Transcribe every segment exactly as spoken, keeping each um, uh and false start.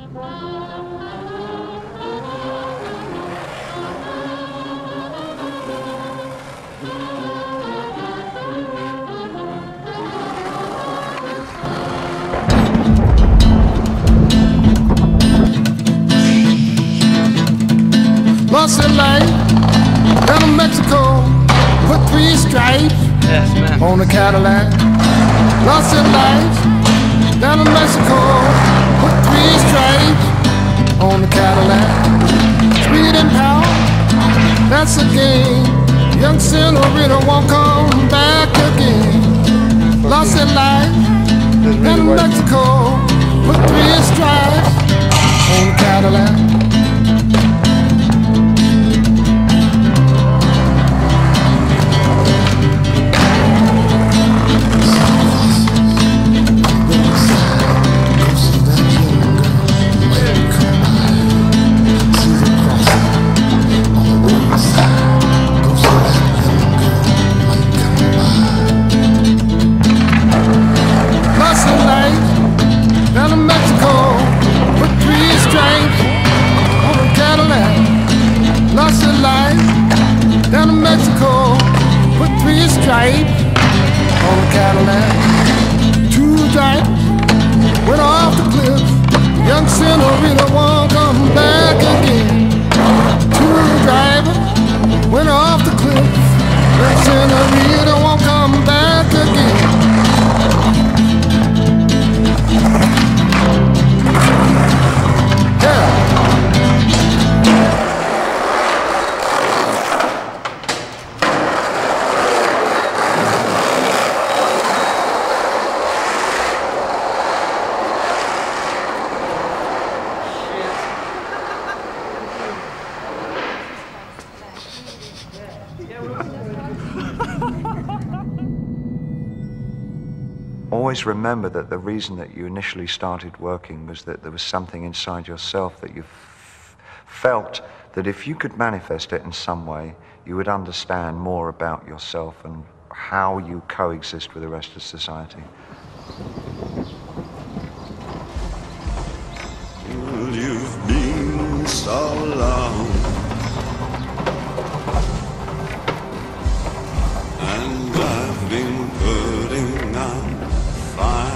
Lost in life down in Mexico, put three stripes yes, man. on the Cadillac. Lost in life down in Mexico, put three stripes on the Cadillac. Speed and power, that's a game. Young senorita won't come back again. Lost in life down in Mexico, put three stripes on the Cadillac. Down in Mexico, put three stripes on a Cadillac. Two drivers went off the cliff. Young senorita won't come back again. Two drivers went off the cliff. Young senorita won't come back again. Yeah. Always remember that the reason that you initially started working was that there was something inside yourself that you f felt that if you could manifest it in some way, you would understand more about yourself and how you coexist with the rest of society. Well, you've been so long, and I've been putting out fire.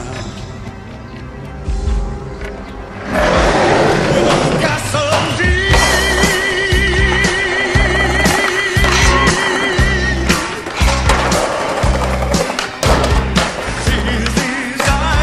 Gasoline.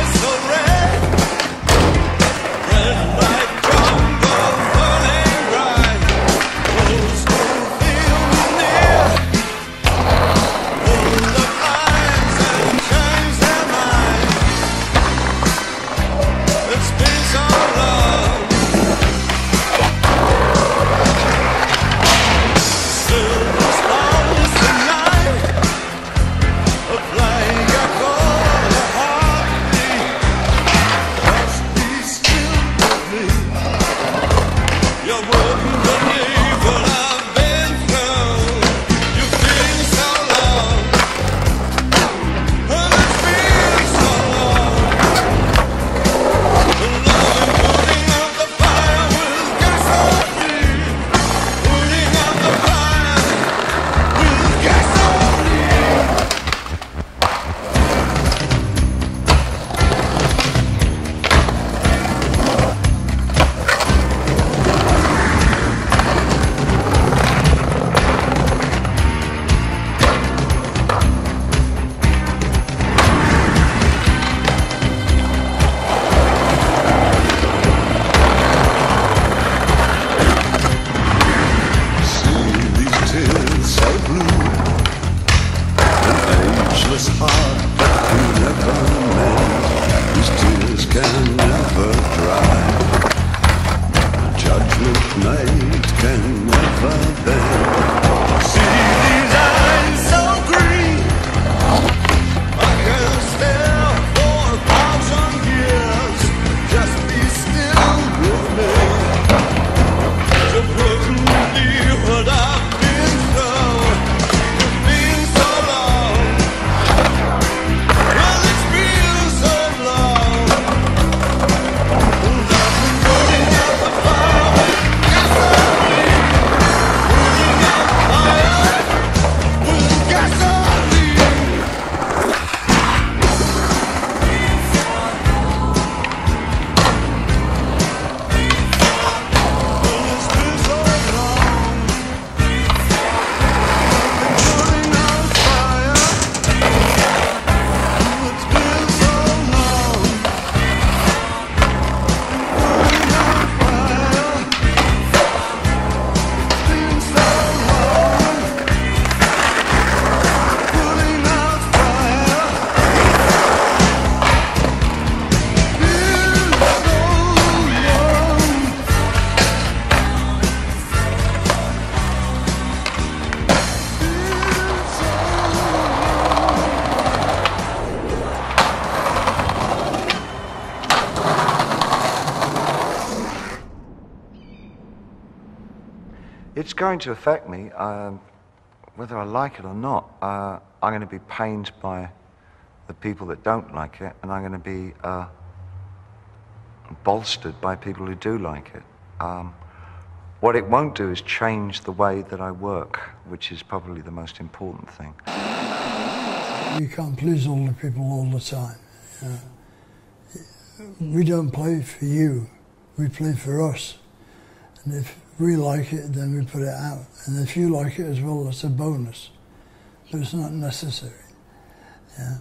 It's going to affect me, um, whether I like it or not. Uh, I'm going to be pained by the people that don't like it, and I'm going to be uh, bolstered by people who do like it. Um, what it won't do is change the way that I work, which is probably the most important thing. You can't please all the people all the time. You know? We don't play for you, we play for us. And if we like it, then we put it out. And if you like it as well, that's a bonus. But it's not necessary. Yeah.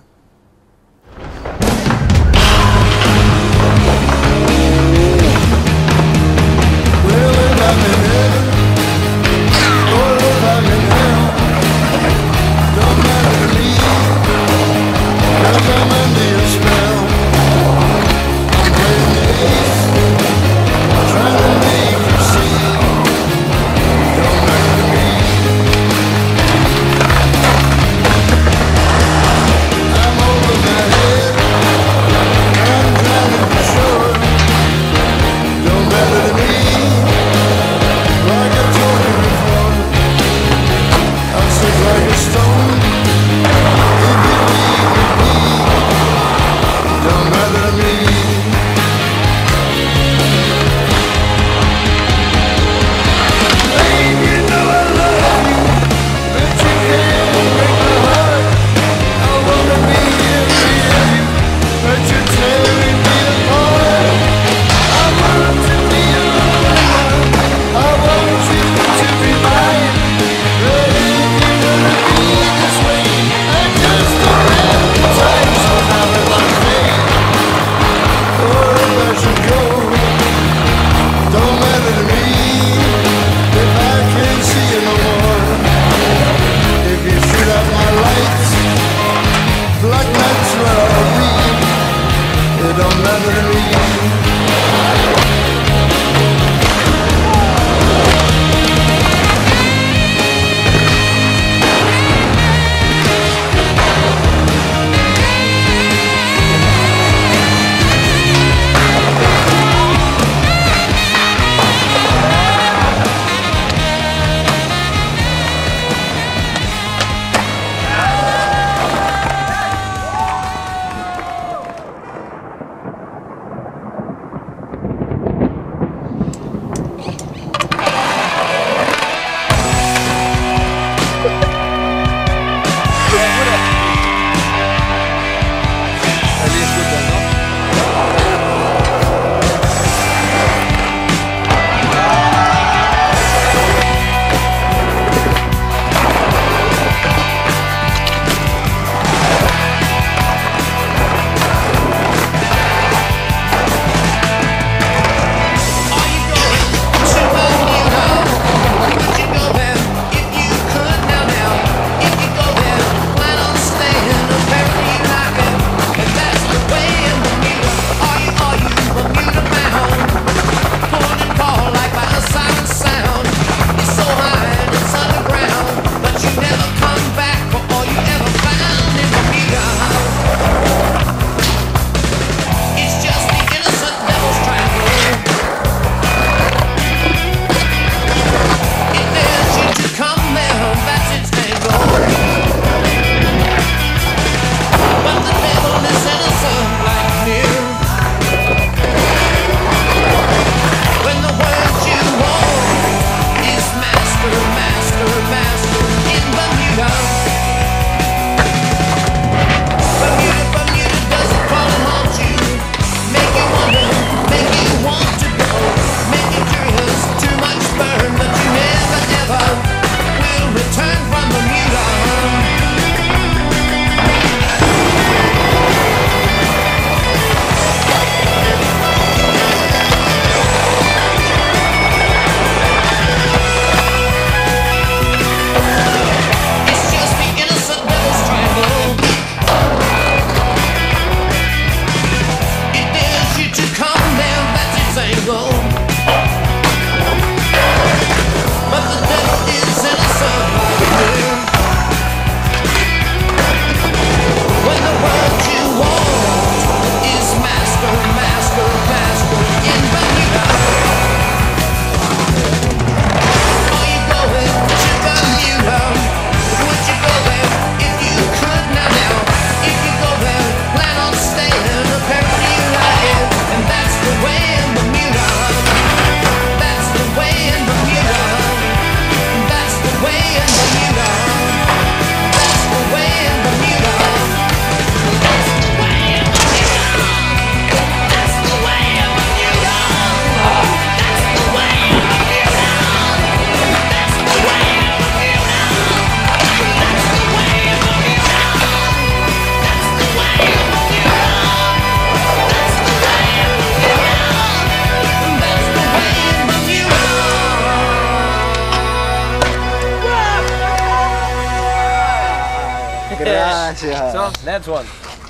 Well, if I'm in heaven, or if I'm in hell, don't matter to me, 'cause I'm under your spell. I'm playing the ace, trying to make you see. Don't matter to me. I'm over my head, I'm driving for sure. Don't matter to me. Like I told you before, I'll sit like a stone if you leave with me. Don't matter to me. Babe, you know I love you, but you can't break my heart. I wanna be here for you, but you're tearing me apart. I want to be alone. I want you to be mine. But if you wanna be this way, I just don't have the time. So now if I stay, or if I should go, don't matter to me. If I can't see you no more, if you shoot out my lights, black nights where I'll be, it don't matter to me. Gracias. So, next one.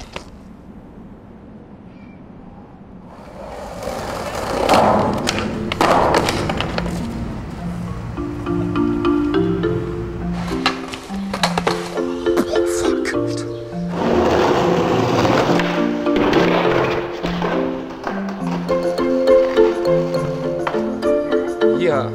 Yeah.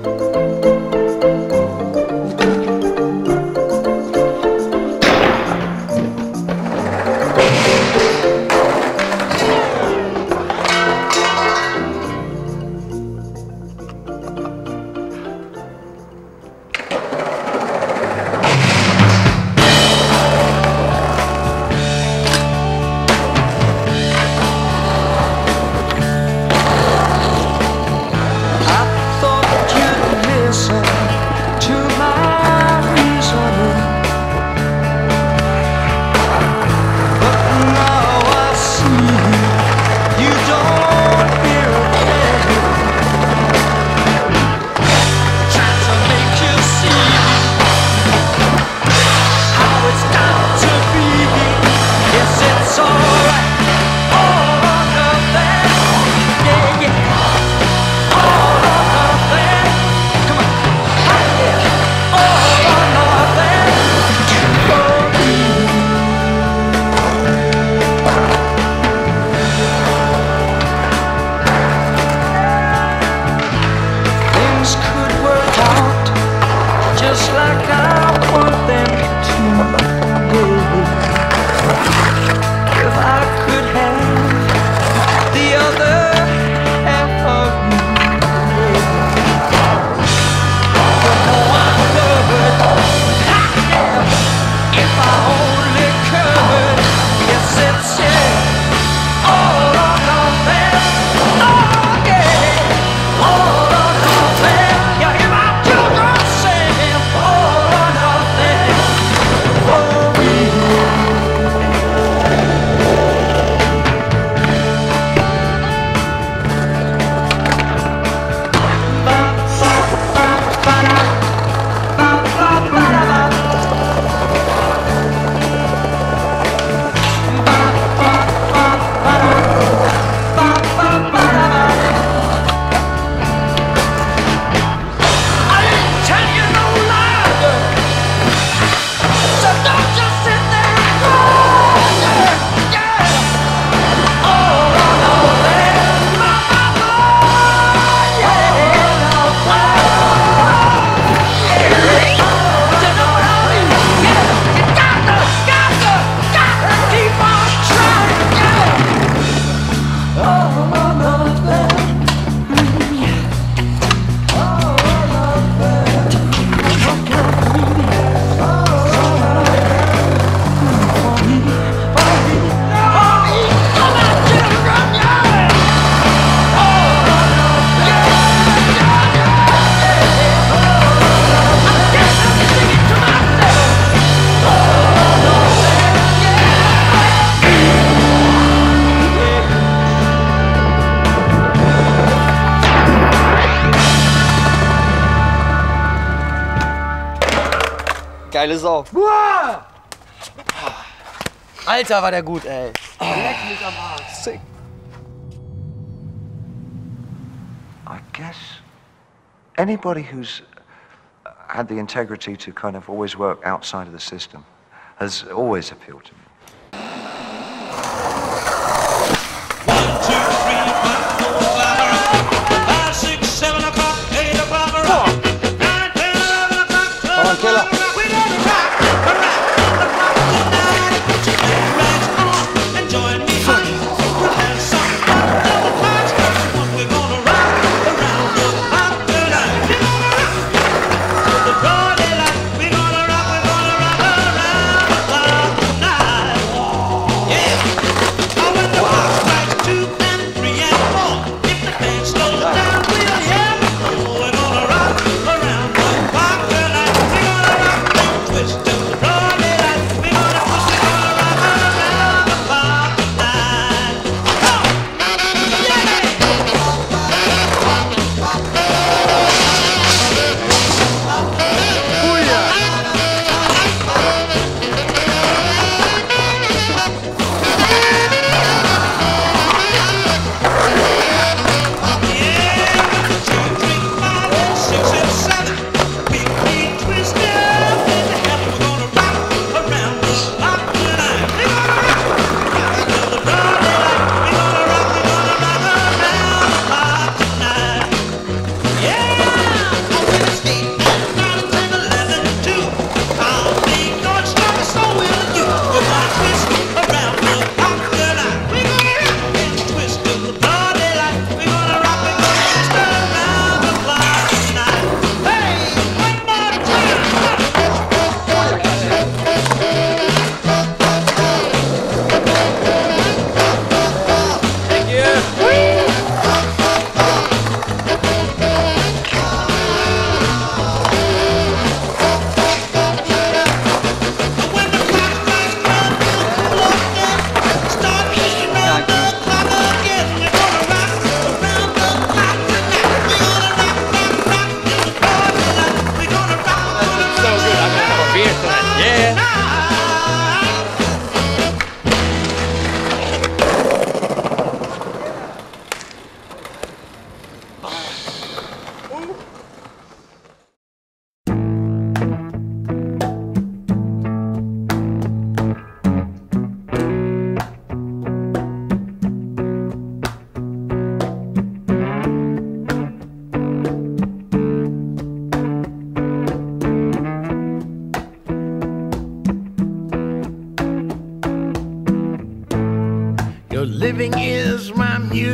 Geile Sau. Uah! Alter, war der gut, ey. Leck mich am Arsch. Sick. I guess anybody who's had the integrity to kind of always work outside of the system has always appealed to me. We're gonna rock, we're gonna rock around the night.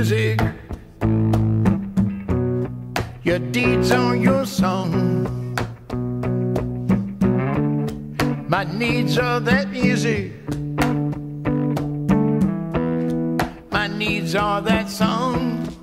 music. Your deeds are your song. My needs are that music. My needs are that song.